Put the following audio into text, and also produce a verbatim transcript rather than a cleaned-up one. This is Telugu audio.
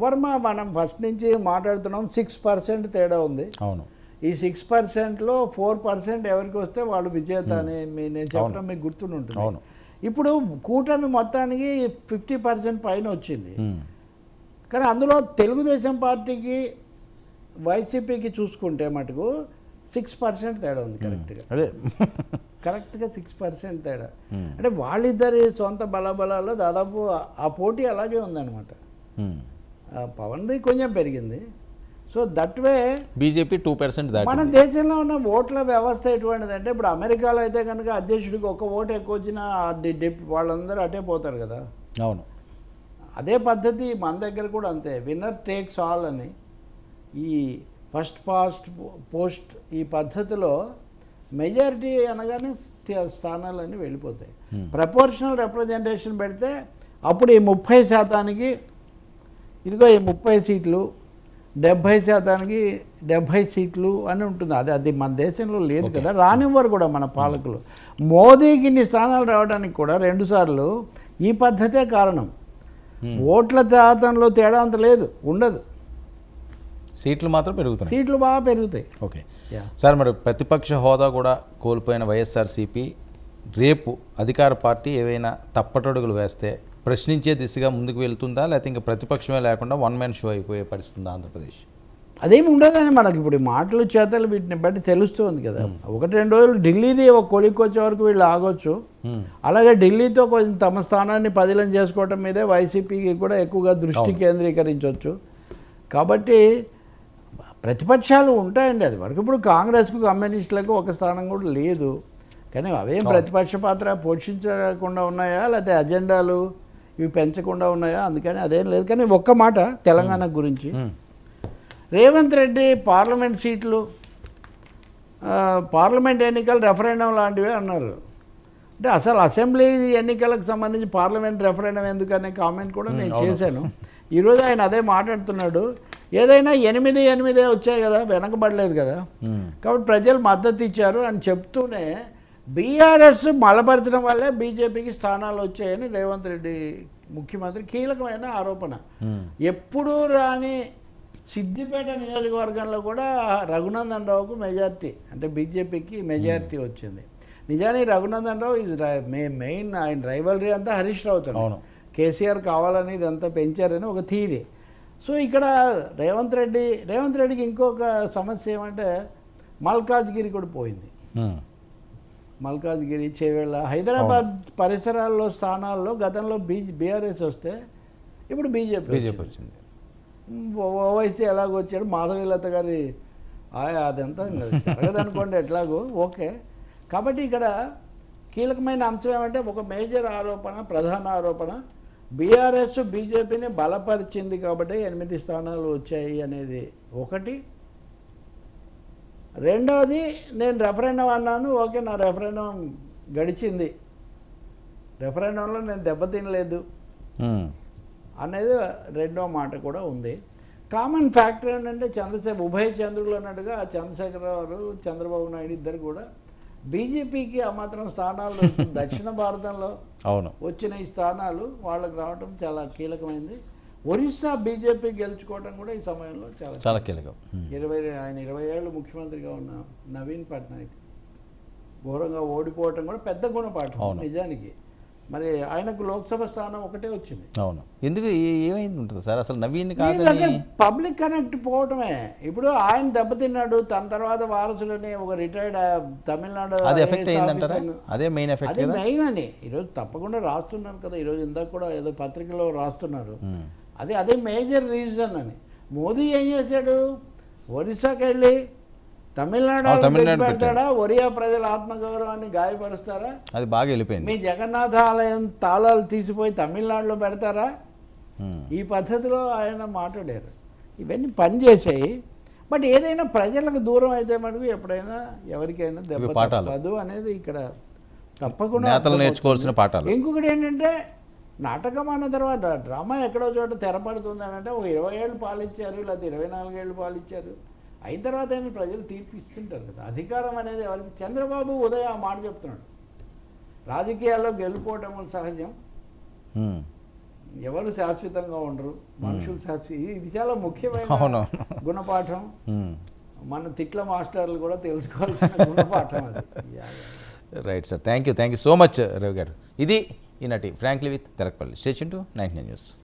వర్మ మనం ఫస్ట్ నుంచి మాట్లాడుతున్నాం సిక్స్ పర్సెంట్ తేడా ఉంది. అవును. ఈ సిక్స్ పర్సెంట్లో ఫోర్ పర్సెంట్ ఎవరికి వస్తే వాళ్ళు విజేత అని నేను చెప్పడం మీకు గుర్తుండి ఉంటుంది. అవును. ఇప్పుడు కూటమి మొత్తానికి ఫిఫ్టీ పర్సెంట్ పైన వచ్చింది. కానీ అందులో తెలుగుదేశం పార్టీకి వైసీపీకి చూసుకుంటే మటుకు సిక్స్ పర్సెంట్ తేడా ఉంది. కరెక్ట్గా అదే కరెక్ట్గా సిక్స్ పర్సెంట్ తేడా. అంటే వాళ్ళిద్దరి సొంత బలబలాల్లో దాదాపు ఆ పోటీ అలాగే ఉందన్నమాట. పవన్ది కొంచెం పెరిగింది. So that way BJP two percent మన దేశంలో ఉన్న ఓట్ల వ్యవస్థ ఎటువంటిది అంటే ఇప్పుడు అమెరికాలో అయితే కనుక అధ్యక్షుడికి ఒక ఓటు ఎక్కువ వచ్చినా వాళ్ళందరూ అటే పోతారు కదా. అవును. అదే పద్ధతి మన దగ్గర కూడా అంతే. విన్నర్ టేక్స్ ఆల్ అని ఈ ఫస్ట్ పాస్ట్ పోస్ట్ ఈ పద్ధతిలో మెజారిటీ అనగానే స్థానాలన్నీ వెళ్ళిపోతాయి. ప్రపోర్షనల్ రిప్రజెంటేషన్ పెడితే అప్పుడు ఈ ముప్పై శాతానికి ఇదిగో ఈ ముప్పై సీట్లు, డెబ్భై శాతానికి డెబ్భై సీట్లు అని ఉంటుంది. అది అది మన దేశంలో లేదు కదా, రానివ్వరు కూడా మన పాలకులు. మోదీకి ఇన్ని స్థానాలు రావడానికి కూడా రెండుసార్లు ఈ పద్ధతే కారణం. ఓట్ల శాతంలో తేడా అంత లేదు, ఉండదు. సీట్లు మాత్రం పెరుగుతాయి, సీట్లు బాగా పెరుగుతాయి. Okay sir. మరి ప్రతిపక్ష హోదా కూడా కోల్పోయిన వైఎస్ఆర్సీపీ రేపు అధికార పార్టీ ఏవైనా తప్పటడుగులు వేస్తే ప్రశ్నించే దిశగా ముందుకు వెళ్తుందా, లేకపోతే ఇంకా ప్రతిపక్షమే లేకుండా వన్ మ్యాన్ షో అయిపోయే పరిస్థితుందా ఆంధ్రప్రదేశ్? అదేమి ఉండదని మనకి ఇప్పుడు మాటలు చేతలు వీటిని బట్టి తెలుస్తుంది కదా. ఒకటి రెండు రోజులు ఢిల్లీది ఒక కొలిక్కి వచ్చే వరకు వీళ్ళు ఆగొచ్చు. అలాగే ఢిల్లీతో కొంచెం తమ స్థానాన్ని పదిలం చేసుకోవటం మీదే వైసీపీకి కూడా ఎక్కువగా దృష్టి కేంద్రీకరించవచ్చు. కాబట్టి ప్రతిపక్షాలు ఉంటాయండి. అది వరకు ఇప్పుడు కాంగ్రెస్కు కమ్యూనిస్టులకు ఒక స్థానం కూడా లేదు. కానీ అవేం ప్రతిపక్ష పాత్ర పోషించకుండా ఉన్నాయా, లేకపోతే అజెండాలు ఇవి పెంచకుండా ఉన్నాయా, అందుకని అదేం లేదు. కానీ ఒక్క మాట తెలంగాణ గురించి, రేవంత్ రెడ్డి పార్లమెంట్ సీట్లు పార్లమెంట్ ఎన్నికలు రెఫరెండం లాంటివే అన్నారు. అంటే అసలు అసెంబ్లీ ఎన్నికలకు సంబంధించి పార్లమెంట్ రెఫరెండం ఎందుకనే కామెంట్ కూడా నేను చేశాను. ఈరోజు ఆయన అదే మాట్లాడుతున్నాడు. ఏదైనా ఎనిమిది ఎనిమిదే వచ్చాయి కదా, వెనకబడలేదు కదా, కాబట్టి ప్రజలు మద్దతు ఇచ్చారు అని చెప్తూనే బీఆర్ఎస్ బలపరచడం వల్లే బీజేపీకి స్థానాలు వచ్చాయని రేవంత్ రెడ్డి ముఖ్యమంత్రి కీలకమైన ఆరోపణ. ఎప్పుడూ రాని సిద్దిపేట నియోజకవర్గంలో కూడా రఘునందన్ రావుకు మెజార్టీ, అంటే బీజేపీకి మెజార్టీ వచ్చింది. నిజానికి రఘునందన్ రావు ఈజ్ మెయిన్, ఆయన రైవలరీ అంతా హరీష్ రావుతో, కేసీఆర్ కావాలని ఇదంతా పెంచారని ఒక థీరీ. సో ఇక్కడ రేవంత్ రెడ్డి రేవంత్ రెడ్డికి ఇంకొక సమస్య ఏమంటే మల్కాజ్గిరి కూడా పోయింది. మల్కాజ్గిరి, చేవెళ్ళ, హైదరాబాద్ పరిసరాల్లో స్థానాల్లో గతంలో బీజే బీఆర్ఎస్ వస్తే ఇప్పుడు బీజేపీ బీజేపీ వచ్చింది. ఓవైసీ ఎలాగో వచ్చాడు, మాధవీలత గారి అదంతా జరగదనుకోండి ఎట్లాగో ఓకే. కాబట్టి ఇక్కడ కీలకమైన అంశం ఏమంటే ఒక మేజర్ ఆరోపణ, ప్రధాన ఆరోపణ, బీఆర్ఎస్ బీజేపీని బలపరిచింది కాబట్టి ఎనిమిది స్థానాలు వచ్చాయి అనేది ఒకటి. రెండవది, నేను రెఫరెండం అన్నాను, ఓకే నా రెఫరెండం గడిచింది, రెఫరెండంలో నేను దెబ్బతినలేదు అనేది రెండో మాట కూడా ఉంది. కామన్ ఫ్యాక్టర్ ఏంటంటే చంద్రశేఖర్ ఉభయ చంద్రులు అన్నట్టుగా చంద్రశేఖరరావు చంద్రబాబు నాయుడు ఇద్దరు కూడా బీజేపీకి ఆ మాత్రం స్థానాలు దక్షిణ భారతంలో అవును వచ్చిన ఈ స్థానాలు వాళ్ళకి రావడం చాలా కీలకమైంది. ఒరిస్సా బీజేపీ గెలుచుకోవడం కూడా ఈ సమయంలో చాలా చాలా కీలకం. ఇరవై ఆయన ఇరవై ఏళ్ళు ముఖ్యమంత్రిగా ఉన్న నవీన్ పట్నాయక్ ఘోరంగా ఓడిపోవటం కూడా పెద్ద గుణపాఠం నిజానికి. మరి ఆయనకు లోక్సభ స్థానం ఒకటే వచ్చింది. అవును, ఎందుకు ఏమైంది ఉంటుంది సార్ అసలు నవీన్ కాదు, పబ్లిక్ కనెక్ట్ పోవటమే. ఇప్పుడు ఆయన దెబ్బతిన్నాడు, తన తర్వాత వారసులని ఒక రిటైర్డ్ తమిళనాడు అదే మెయిన్ ఎఫెక్ట్, అదే మెయిన్ అని ఈరోజు తప్పకుండా రాస్తున్నారు కదా. ఈరోజు ఇందాక కూడా ఏదో పత్రికలో రాస్తున్నారు, అదే అదే మేజర్ రీజన్ అని. మోదీ ఏం చేశాడు, ఒరిస్సాకి వెళ్ళి తమిళనాడు పెడతాడా, ఒరియా ప్రజల ఆత్మగౌరవాన్ని గాయపరుస్తారా, అది బాగా వెళ్ళిపోయింది. మీ జగన్నాథ ఆలయం తాళాలు తీసిపోయి తమిళనాడులో పెడతారా, ఈ పద్ధతిలో ఆయన మాట్లాడారు. ఇవన్నీ పనిచేసాయి. బట్ ఏదైనా ప్రజలకు దూరం అయితే మటుకు ఎప్పుడైనా ఎవరికైనా దెబ్బ తప్పదు అనేది ఇక్కడ తప్పకుండా నేర్చుకోవాల్సిన పాఠాలు. ఇంకొకటి ఏంటంటే నాటకం అన్న తర్వాత డ్రామా ఎక్కడో చోట తెరపడుతుంది అని అంటే ఒక ఇరవై ఏళ్ళు పాలిచ్చారు, లేకపోతే ఇరవై నాలుగేళ్ళు పాలిచ్చారు, అయిన తర్వాత ఏమి ప్రజలు తీర్పు ఇస్తుంటారు కదా. అధికారం అనేది ఎవరికి, చంద్రబాబు ఉదయం ఆ మాట చెప్తున్నాడు, రాజకీయాల్లో గెలుపోవటం సహజం, ఎవరు శాశ్వతంగా ఉండరు, మనుషులు శాశ్వత ఇది చాలా ముఖ్యమైన అవునవును. గుణపాఠం. మ్మ్. మన తిట్ల మాస్టర్లు కూడా తెలుసుకోవాల్సిన గుణపాఠం అది. Yeah, yeah. Right sir, thank you thank you so much Ravi గారు. ఇది ఈనాటి frankly with Telakapalli. Station to ninety nine news.